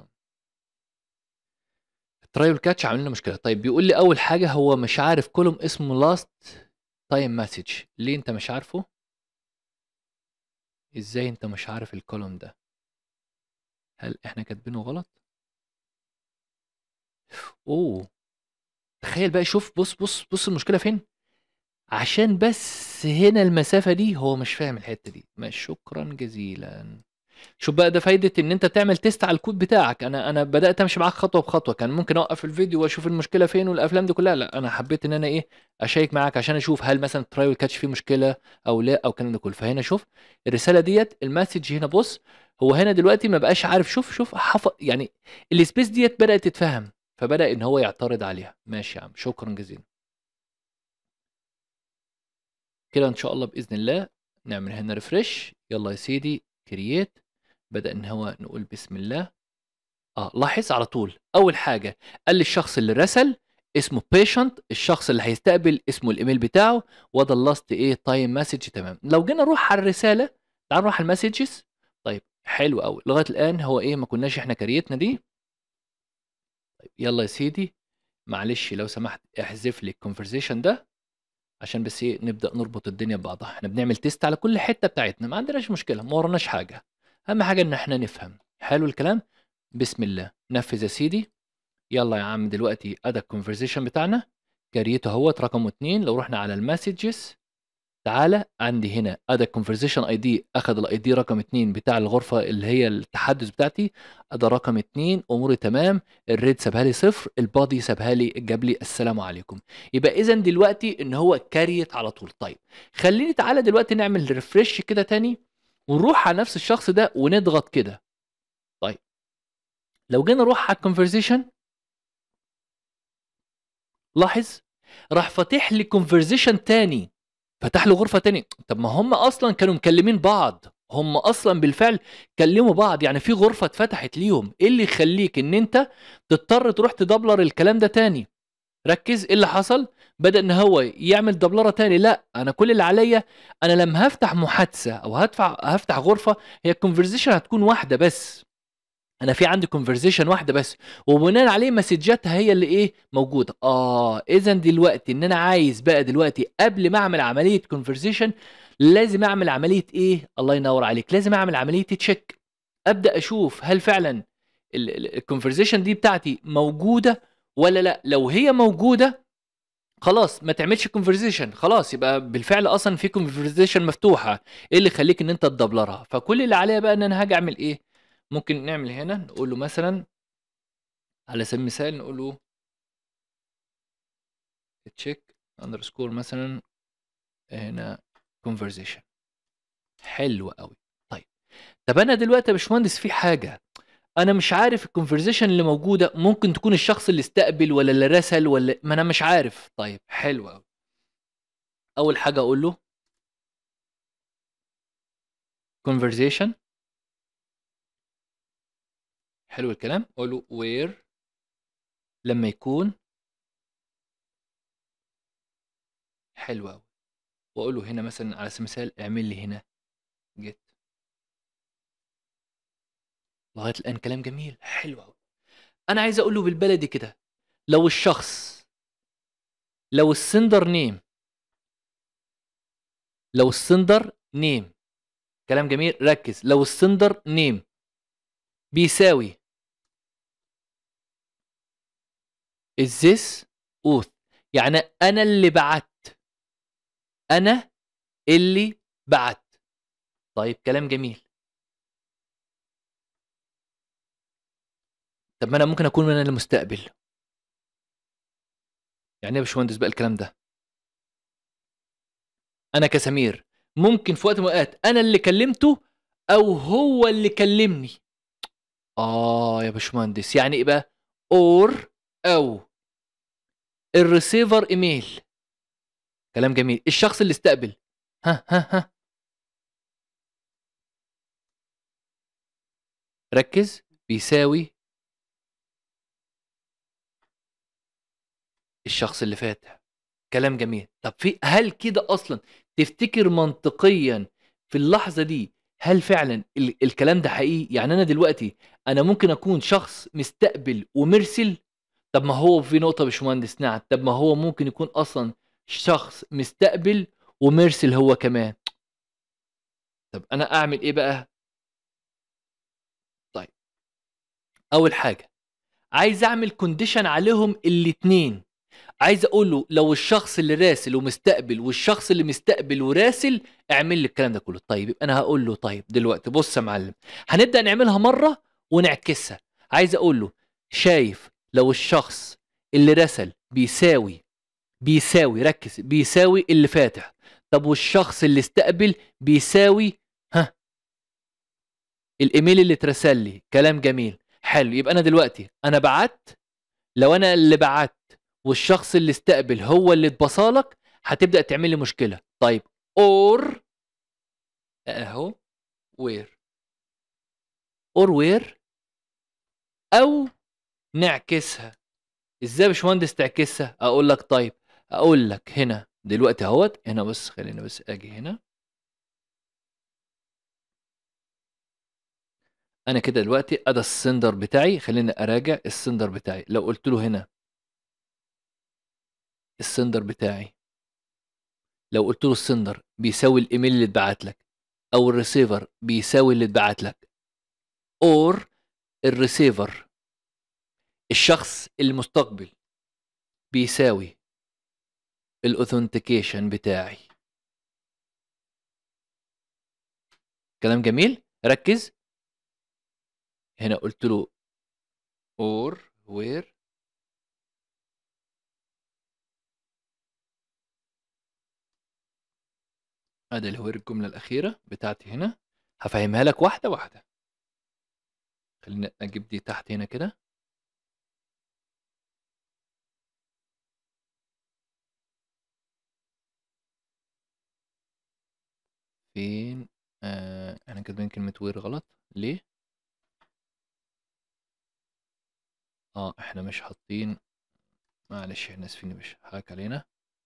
التراي والكاتش عامل لنا مشكله. طيب بيقول لي اول حاجه هو مش عارف كولوم اسمه لاست تايم مسج. ليه انت مش عارفه؟ ازاي انت مش عارف الكولوم ده؟ هل احنا كاتبينه غلط؟ اوه. تخيل بقى، شوف بص بص بص المشكله فين. عشان بس هنا المسافه دي هو مش فاهم الحته دي. ما شكرا جزيلا. شوف بقى، ده فايده ان انت تعمل تيست على الكود بتاعك. انا بدات امشي معاك خطوه بخطوه. كان ممكن اوقف الفيديو واشوف المشكله فين والافلام دي كلها. لا انا حبيت ان انا ايه اشيك معاك عشان اشوف هل مثلا التراي والكاتش فيه مشكله او لا، او الكلام ده كله. فهنا شوف الرساله ديت المسج هنا. بص هو هنا دلوقتي ما بقاش عارف. شوف يعني السبيس ديت بدات تتفهم، فبدا ان هو يعترض عليها. ماشي يا عم، شكرا جزيلا. كده ان شاء الله باذن الله نعمل هنا ريفرش. يلا يا سيدي كرييت. بدا ان هو نقول بسم الله. لاحظ على طول اول حاجه قال لي الشخص اللي رسل اسمه بيشنت، الشخص اللي هيستقبل اسمه الايميل بتاعه، وده اللاست ايه تايم مسج. تمام. لو جينا نروح على الرساله، تعال نروح على المسجز. طيب حلو قوي. لغايه الان هو ايه ما كناش احنا كريتنا دي. طيب يلا يا سيدي، معلش لو سمحت احذف لي الكونفرزيشن ده عشان بس ايه نبدا نربط الدنيا ببعضها. احنا بنعمل تيست على كل حته بتاعتنا، ما عندناش مشكله، ما وراناش حاجه. اهم حاجه ان احنا نفهم. حلو الكلام. بسم الله نفذ يا سيدي. يلا يا عم دلوقتي ادى الكونفرزيشن بتاعنا، جريته اهوت رقم 2. لو رحنا على المسجز تعالى عندي هنا ادى conversation ID، اخد الاي دي رقم 2 بتاع الغرفه اللي هي التحدث بتاعتي، ادى رقم 2، اموري تمام، الريد سابها لي صفر، البادي سابها لي جاب لي السلام عليكم. يبقى اذا دلوقتي ان هو كاريت على طول. طيب خليني تعالى دلوقتي نعمل ريفرش كده تاني ونروح على نفس الشخص ده ونضغط كده. طيب لو جينا نروح على الكونفرزيشن، لاحظ راح فاتح لي كونفرزيشن تاني، فتح له غرفه تاني. طب ما هم اصلا كانوا مكلمين بعض، هم اصلا بالفعل كلموا بعض، يعني في غرفه اتفتحت ليهم. ايه اللي يخليك ان انت تضطر تروح تدبلر الكلام ده تاني؟ ركز ايه اللي حصل. بدأ ان هو يعمل دبلره تاني. لا، انا كل اللي عليا، انا لما هفتح محادثه او هفتح غرفه، هي الكونفرزيشن هتكون واحده بس. انا في عندي كونفرزيشن واحده بس، وبناء عليه مسجاتها هي اللي ايه موجوده. اذا دلوقتي ان انا عايز بقى دلوقتي قبل ما اعمل عمليه كونفرزيشن لازم اعمل عمليه ايه؟ الله ينور عليك، لازم اعمل عمليه تشيك. ابدا اشوف هل فعلا الكونفرزيشن دي بتاعتي موجوده ولا لا. لو هي موجوده خلاص ما تعملش كونفرزيشن، خلاص يبقى بالفعل اصلا في كونفرزيشن مفتوحه. ايه اللي يخليك ان انت تدبلرها؟ فكل اللي عليا بقى ان انا هاجي اعمل ايه؟ ممكن نعمل هنا نقول له مثلا على سبيل المثال، نقول له تشيك اندرسكور مثلا هنا كونفرزيشن. حلو قوي. طيب طب انا دلوقتي يا باشمهندس في حاجه انا مش عارف الكونفرزيشن اللي موجوده ممكن تكون الشخص اللي استقبل ولا اللي رسل ولا ما انا مش عارف. طيب حلو قوي. اول حاجه اقول له conversation. حلو الكلام. اقول له where لما يكون. حلو قوي. واقول له هنا مثلا على سبيل المثال اعمل لي هنا get. لغايه الان كلام جميل. حلو قوي. انا عايز اقول له بالبلدي كده، لو الشخص، لو السندر نيم، لو السندر نيم، كلام جميل ركز، لو السندر نيم بيساوي is this اوث، يعني انا اللي بعت، انا اللي بعت. طيب كلام جميل. طب ما انا ممكن اكون انا المستقبل. يعني ايه يا باشمهندس بقى الكلام ده؟ انا كسمير ممكن في وقت من الاوقات انا اللي كلمته او هو اللي كلمني. يا باشمهندس يعني ايه بقى؟ اور او الريسيفر ايميل. كلام جميل. الشخص اللي استقبل، ها ركز، بيساوي الشخص اللي فاتح. كلام جميل. طب في هل كده اصلا تفتكر منطقيا في اللحظه دي هل فعلا الكلام ده حقيقي؟ يعني انا دلوقتي انا ممكن اكون شخص مستقبل ومرسل. طب ما هو في نقطه يا باشمهندس، نعم، طب ما هو ممكن يكون اصلا شخص مستقبل ومرسل هو كمان. طب انا اعمل ايه بقى؟ طيب اول حاجه عايز اعمل كونديشن عليهم الاتنين. عايز اقول له لو الشخص اللي راسل ومستقبل والشخص اللي مستقبل وراسل اعمل لي الكلام ده كله. طيب يبقى انا هقول له طيب دلوقتي بص يا معلم، هنبدا نعملها مره ونعكسها. عايز اقول له شايف لو الشخص اللي رسل بيساوي ركز بيساوي اللي فاتح، طب والشخص اللي استقبل بيساوي ها الايميل اللي اترسل لي. كلام جميل. حلو. يبقى انا دلوقتي انا بعت، لو انا اللي بعت والشخص اللي استقبل هو اللي اتبصالك هتبدا تعمل لي مشكله. طيب اور اهو وير، اور وير، او نعكسها. ازاي يا باشمهندس تعكسها؟ اقول لك طيب، اقول لك هنا دلوقتي اهوت هنا، بس خلينا بس اجي هنا. انا كده دلوقتي ادى السندر بتاعي، خلينا اراجع السندر بتاعي. لو قلت له هنا السندر بتاعي، لو قلت له السندر بيساوي الايميل اللي اتبعت لك، او الريسيفر بيساوي اللي اتبعت لك، اور الريسيفر الشخص المستقبل بيساوي الاوثنتيكيشن بتاعي. كلام جميل. ركز هنا، قلت له or where. ادي اللي هو الجمله الاخيره بتاعتي هنا، هفهمها لك واحده واحده. خلينا اجيب دي تحت هنا كده. فين؟ احنا كاتبين كلمه وير غلط ليه؟ احنا مش حاطين، معلش احنا اسفين، مش حاك علينا.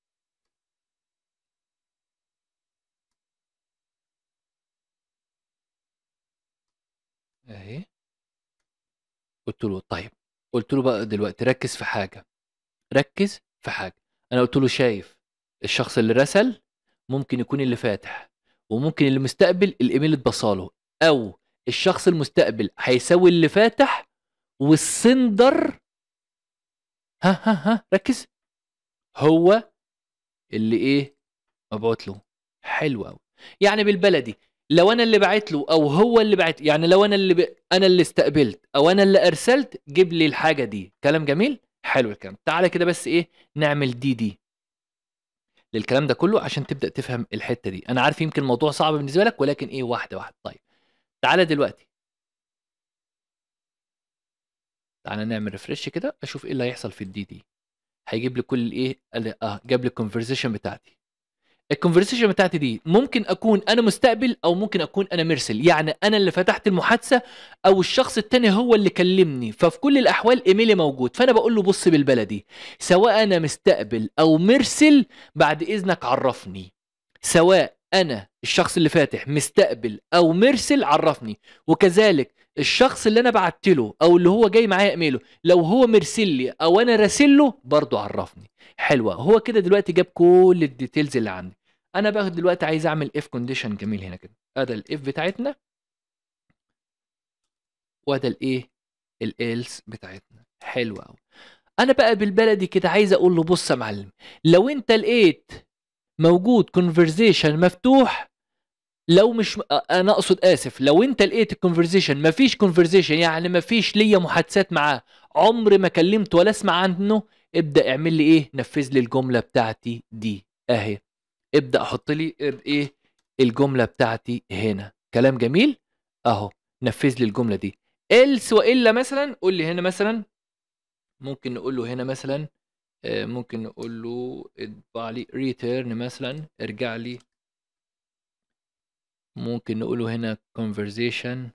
اهي. قلت له طيب، قلت له بقى دلوقتي ركز في حاجه، ركز في حاجه. انا قلت له شايف الشخص اللي رسل ممكن يكون اللي فاتح، وممكن اللي مستقبل الايميل اتبصاله، او الشخص المستقبل هيساوي اللي فاتح، والسندر، ها ركز، هو اللي ايه؟ مبعوت له. حلو قوي. يعني بالبلدي، لو انا اللي بعت له او هو اللي بعت، يعني لو انا انا اللي استقبلت او انا اللي ارسلت، جيب لي الحاجه دي. كلام جميل، حلو الكلام. تعالى كده بس ايه، نعمل دي للكلام ده كله عشان تبدا تفهم الحته دي. انا عارف يمكن الموضوع صعب بالنسبه لك، ولكن ايه، واحده واحده. طيب تعالى دلوقتي، تعالى نعمل ريفرش كده، اشوف ايه اللي هيحصل في دي. هيجيب لي كل الايه، جاب لي الكونفرزيشن بتاعتي. الكونفرسيشن بتاعتي دي ممكن اكون انا مستقبل او ممكن اكون انا مرسل، يعني انا اللي فتحت المحادثه او الشخص التاني هو اللي كلمني. ففي كل الاحوال ايميلي موجود، فانا بقول له بص بالبلدي، سواء انا مستقبل او مرسل بعد اذنك عرفني. سواء انا الشخص اللي فاتح مستقبل او مرسل عرفني، وكذلك الشخص اللي انا بعت له او اللي هو جاي معايا ايميله، لو هو مرسل لي او انا راسل له برضه عرفني. حلوه. هو كده دلوقتي جاب كل الديتيلز اللي عندي. انا بقى دلوقتي عايز اعمل اف كونديشن جميل هنا كده. ادي الاف بتاعتنا، وده الايه، الالس بتاعتنا. حلو قوي. انا بقى بالبلدي كده عايز اقول له بص يا معلم، لو انت لقيت موجود كونفرزيشن مفتوح، لو مش انا اقصد اسف، لو انت لقيت الكونفرزيشن مفيش كونفرزيشن، يعني مفيش ليا محادثات معاه، عمري ما كلمت ولا اسمع عنه، ابدا اعمل لي ايه، نفذ لي الجمله بتاعتي دي اهي. ابدا احط لي ايه، الجمله بتاعتي هنا. كلام جميل اهو. نفذ لي الجمله دي. إلس والا مثلا قول لي هنا مثلا، ممكن نقول له هنا مثلا، ممكن نقول له اطبع لي ريتيرن مثلا، ارجع لي. ممكن نقوله هنا conversation،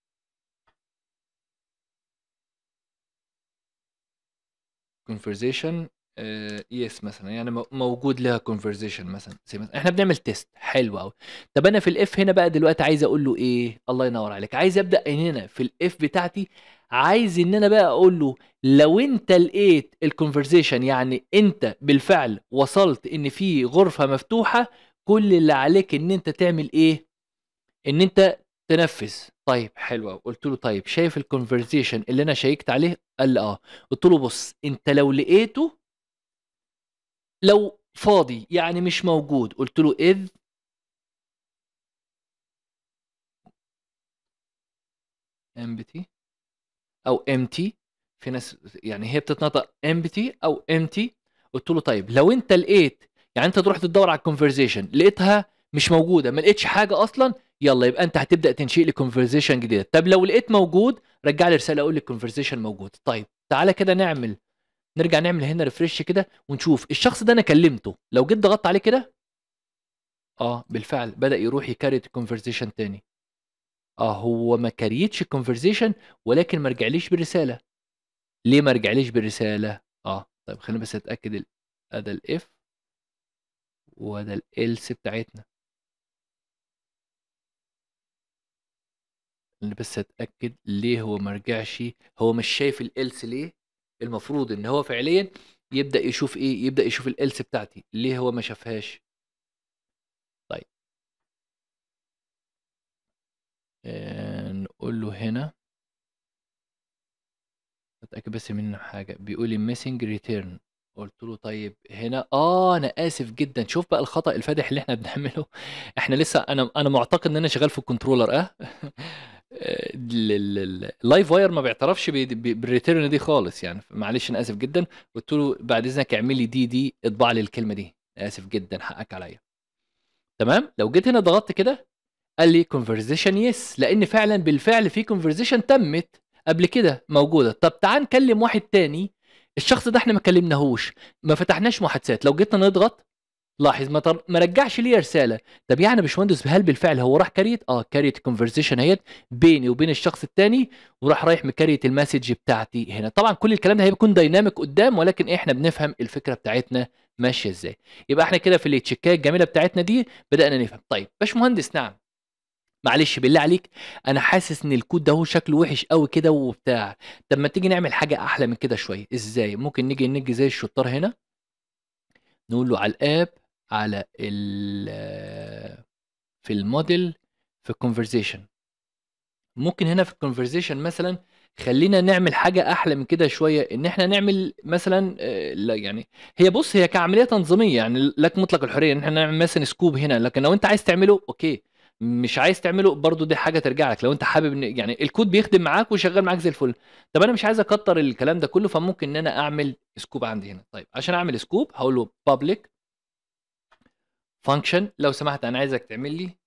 conversation يس مثلا، يعني موجود لها conversation مثلا، زي مثلا احنا بنعمل تيست. حلو قوي. طب انا في الاف هنا بقى دلوقتي عايز اقول له ايه، الله ينور عليك، عايز ابدا هنا في الاف بتاعتي، عايز ان انا بقى اقول له لو انت لقيت الكونفرزيشن، يعني انت بالفعل وصلت ان في غرفه مفتوحه، كل اللي عليك ان انت تعمل ايه، ان انت تنفذ. طيب حلو قوي. قلت له طيب شايف الكونفرزيشن اللي انا شيكت عليه؟ قال لي اه. قلت له بص انت لو لقيته، لو فاضي يعني مش موجود، قلت له اذ empty او empty، في ناس يعني هي بتتنطق empty او empty. قلت له طيب لو انت لقيت، يعني انت تروح تدور على الكونفرزيشن لقيتها مش موجوده، ما لقيتش حاجه اصلا، يلا يبقى انت هتبدا تنشئ لي كونفرزيشن جديده. طب لو لقيت موجود، رجع لي رساله اقول لي الكونفرزيشن موجود. طيب تعالى كده نعمل، نرجع نعمل هنا ريفرش كده ونشوف الشخص ده انا كلمته، لو جيت ضغطت عليه كده، بالفعل بدأ يروح يكريت الكونفرزيشن تاني. هو ما كريتش الكونفرزيشن، ولكن ما رجعليش بالرسالة. ليه ما رجعليش بالرسالة؟ طيب خلينا بس اتأكد ده الاف وده الالس بتاعتنا. اللي بس اتأكد ليه هو ما رجعش، هو مش شايف الالس ليه؟ المفروض ان هو فعليا يبدأ يشوف ايه، يبدأ يشوف الالس بتاعتي، ليه هو ما شافهاش؟ طيب نقول له هنا، اتاكد بس من حاجه، بيقول لي ميسنج ريتيرن. قلت له طيب هنا انا اسف جدا. شوف بقى الخطأ الفادح اللي احنا بنعمله. احنا لسه انا معتقد ان انا شغال في الكنترولر اللايف واير ما بيعترفش بالريتيرن دي خالص يعني. معلش انا اسف جدا. قلت له بعد اذنك اعمل لي دي اطبع لي الكلمه دي، اسف جدا حقك عليا. تمام. لو جيت هنا ضغطت كده قال لي conversation يس، لان فعلا بالفعل في conversation تمت قبل كده موجوده. طب تعال نكلم واحد تاني. الشخص ده احنا ما كلمناهوش، ما فتحناش محادثات. لو جيت نضغط لاحظ ما رجعش لي رساله. طب يعني يا باشمهندس هل بالفعل هو راح كاريت كاريت كونفرزيشن اهيت بيني وبين الشخص الثاني، وراح رايح مكاريت المسج بتاعتي هنا. طبعا كل الكلام ده هيكون دايناميك قدام، ولكن احنا بنفهم الفكره بتاعتنا ماشيه ازاي. يبقى احنا كده في التشيكات الجميله بتاعتنا دي بدانا نفهم. طيب باشمهندس نعم، معلش بالله عليك، انا حاسس ان الكود ده هو شكله وحش قوي كده وبتاع. طب ما تيجي نعمل حاجه احلى من كده شويه. ازاي؟ ممكن نيجي زي الشطار هنا، نقول له على الاب، على في الموديل، في الكونفرزيشن. ممكن هنا في الكونفرزيشن مثلا خلينا نعمل حاجه احلى من كده شويه، ان احنا نعمل مثلا لا يعني هي بص هي كعمليه تنظيميه يعني لك مطلق الحريه ان احنا نعمل مثلا سكوب هنا. لكن لو انت عايز تعمله اوكي، مش عايز تعمله برضو دي حاجه ترجع لك. لو انت حابب ان يعني الكود بيخدم معاك وشغال معاك زي الفل. طب انا مش عايز اكتر الكلام ده كله، فممكن ان انا اعمل سكوب عندي هنا. طيب عشان اعمل سكوب هقول له public function. لو سمحت انا عايزك تعمل لي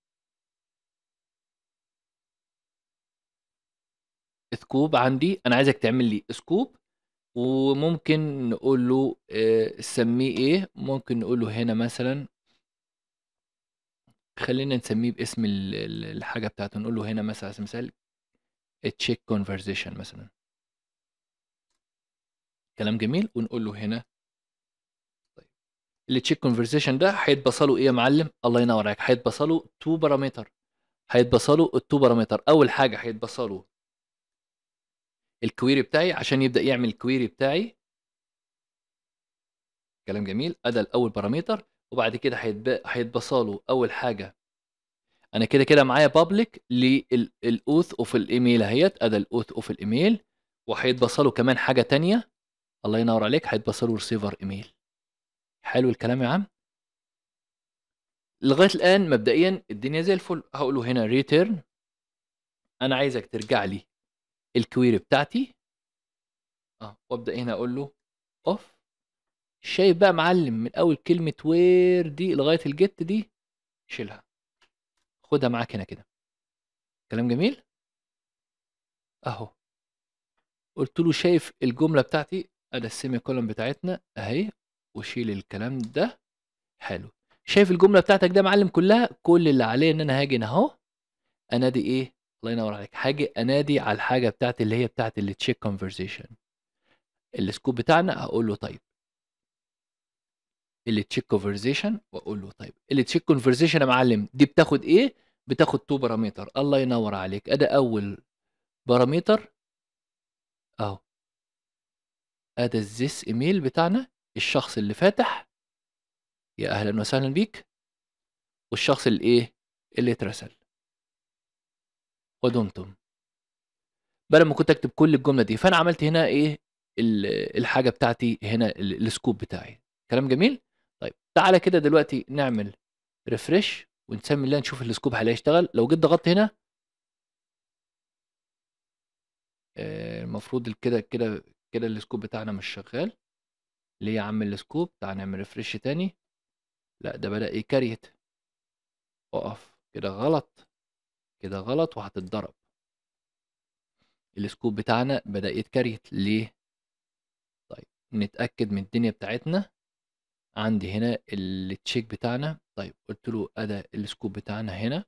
سكوب عندي، انا عايزك تعمل لي سكوب. وممكن نقول له سميه ايه. ممكن نقول له هنا مثلا، خلينا نسميه باسم الحاجه بتاعته. نقول له هنا مثلا على سبيل المثال تشيك كونفرزيشن مثلا. كلام جميل. ونقول له هنا طيب التشيك كونفرزيشن ده هيتبصله ايه يا معلم؟ الله ينور عليك، هيتبصله تو بارامتر. هيتبصله التو بارامتر. اول حاجه هيتبصله الكويري بتاعي عشان يبدا يعمل الكويري بتاعي. كلام جميل. ادى الاول بارامتر. وبعد كده هيتبصله اول حاجه. انا كده كده معايا بابليك للاوث اوف الايميل اهيت. ادى الاوث اوف الايميل. وهيتبصله كمان حاجه تانية. الله ينور عليك، هيتبصله ريسيفر ايميل. حلو الكلام يا عم. لغايه الان مبدئيا الدنيا زي الفل. هقول له هنا ريتيرن، انا عايزك ترجع لي الكويري بتاعتي. وابدا هنا اقول له اوف. شايف بقى معلم من اول كلمه وير دي لغايه الجيت دي، شيلها خدها معاك هنا كده. كلام جميل. اهو قلت له شايف الجمله بتاعتي، ادي السيمي كولوم بتاعتنا اهي، وشيل الكلام ده. حلو. شايف الجمله بتاعتك ده معلم كلها؟ كل اللي عليه ان انا هاجي هنا اهو انادي ايه؟ الله ينور عليك، هاجي انادي على الحاجه بتاعتي اللي هي بتاعت اللي تشيك كونفرزيشن. السكوب بتاعنا هقول له طيب اللي تشيك كونفرزيشن، واقول له طيب اللي تشيك كونفرزيشن يا معلم دي بتاخد ايه؟ بتاخد تو بارامتر. الله ينور عليك، ادي اول بارامتر اهو. ادي الزيس ايميل بتاعنا، الشخص اللي فاتح يا اهلا وسهلا بيك، والشخص اللي ايه اللي اترسل. ودمتم. بدل ما كنت اكتب كل الجمله دي، فانا عملت هنا ايه الحاجه بتاعتي هنا السكوب بتاعي. كلام جميل. طيب تعالى كده دلوقتي نعمل ريفرش ونسمي الله نشوف السكوب هيشتغل. لو جيت ضغطت هنا المفروض كده السكوب بتاعنا مش شغال. ليه يا عم السكوب؟ تعالى نعمل ريفرش تاني. لا ده بدأ يكريت. اقف كده غلط، كده غلط وهتتضرب. السكوب بتاعنا بدأ يتكريت ليه؟ طيب نتأكد من الدنيا بتاعتنا. عندي هنا التشيك بتاعنا. طيب قلت له ادى السكوب بتاعنا هنا.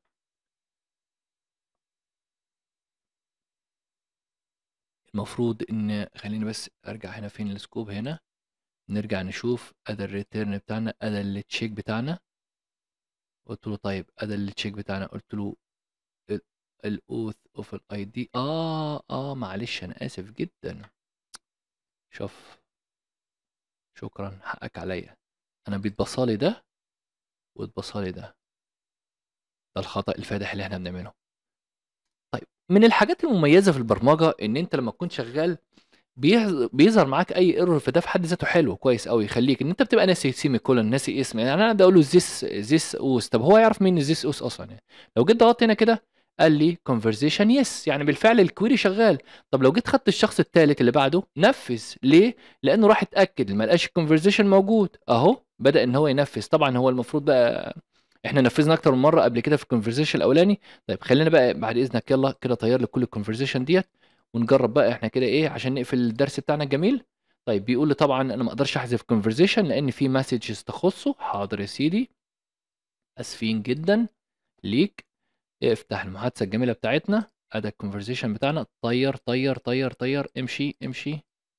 المفروض ان خليني بس ارجع هنا فين السكوب هنا. نرجع نشوف ادى الريتيرن بتاعنا، ادى التشيك بتاعنا. قلت له طيب ادى التشيك بتاعنا. قلت له الاوث اوف الاي دي. معلش انا اسف جدا. شوف شكرا حقك عليا. انا بيتبصالي ده واتبصالي ده الخطأ الفادح اللي احنا بنعمله. طيب من الحاجات المميزة في البرمجة ان انت لما تكون شغال بيظهر معاك اي ايرور، فده في حد ذاته حلو كويس قوي، يخليك ان انت بتبقى ناسي سيمي كولن، ناسي اسم. يعني انا ده اقول له ذيس اوس، طب هو يعرف مين ذيس اوس اصلا يعني؟ لو جيت ضغطت هنا كده قال لي conversation يس، يعني بالفعل الكويري شغال. طب لو جيت خدت الشخص الثالث اللي بعده نفذ، ليه؟ لانه راح اتاكد ما لقاش الكونفرزيشن موجود، اهو بدا ان هو ينفذ. طبعا هو المفروض بقى احنا نفذنا اكتر من مره قبل كده في الكونفرزيشن الاولاني. طيب خلينا بقى بعد اذنك يلا كده طير لي كل الكونفرزيشن ديت، ونجرب بقى احنا كده ايه عشان نقفل الدرس بتاعنا الجميل. طيب بيقول لي طبعا انا ما اقدرش احذف كونفرزيشن لان في مسجز تخصه. حاضر يا سيدي، اسفين جدا ليك. افتح المحادثه الجميله بتاعتنا، ادي الكونفرزيشن بتاعنا، طير طير طير طير، امشي امشي.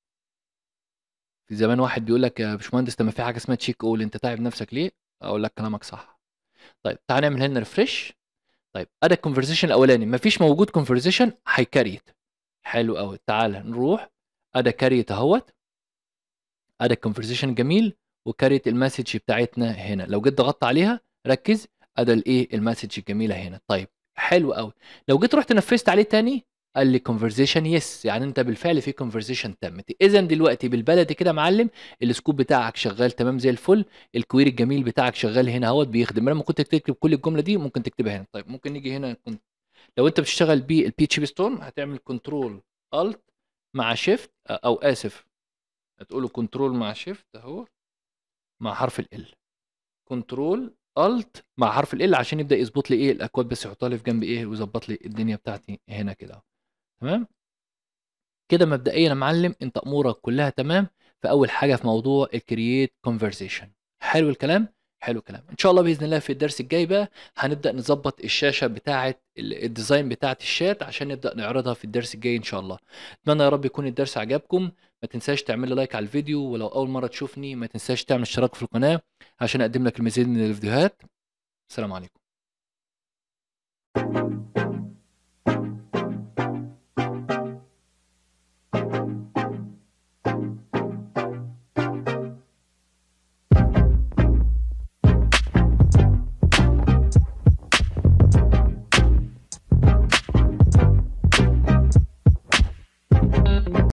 في زمان واحد بيقول لك يا باشمهندس لما في حاجه اسمها تشيك اول، انت تعب نفسك ليه؟ اقول لك كلامك صح. طيب تعال نعمل هنا ريفرش. طيب ادي الكونفرزيشن الاولاني مفيش موجود كونفرزيشن، هيكريت. حلو قوي، تعال نروح. ادي كاريت اهوت، ادي الكونفرزيشن الجميل، وكاريت المسج بتاعتنا هنا. لو جيت ضغطت عليها ركز، ادي الايه المسج الجميله هنا. طيب حلو قوي. لو جيت رحت نفذت عليه تاني قال لي كونفرزيشن يس، يعني انت بالفعل في كونفرزيشن تمت. اذا دلوقتي بالبلدي كده يا معلم، السكوب بتاعك شغال تمام زي الفل، الكويري الجميل بتاعك شغال هنا اهوت بيخدم. لما كنت تكتب كل الجمله دي ممكن تكتبها هنا. طيب ممكن نيجي هنا، لو انت بتشتغل بالبي اتش بي ستون هتعمل كنترول الت مع شيفت، او اسف هتقوله كنترول مع شيفت اهو مع حرف ال، كنترول الت مع حرف ال عشان يبدا يظبط لي ايه الاكواد، بس يحطها لي في جنب ايه ويظبط لي الدنيا بتاعتي هنا كده اهو. تمام كده مبدئيا يا معلم انت امورك كلها تمام في اول حاجه في موضوع الكرييت كونفرسيشن. حلو الكلام، حلو الكلام. ان شاء الله باذن الله في الدرس الجاي بقى هنبدا نظبط الشاشه بتاعه الديزاين بتاعه الشات عشان نبدا نعرضها في الدرس الجاي ان شاء الله. اتمنى يا رب يكون الدرس عجبكم. ما تنساش تعمل لي لايك على الفيديو، ولو اول مره تشوفني ما تنساش تعمل اشتراك في القناه عشان اقدم لك المزيد من الفيديوهات. السلام عليكم.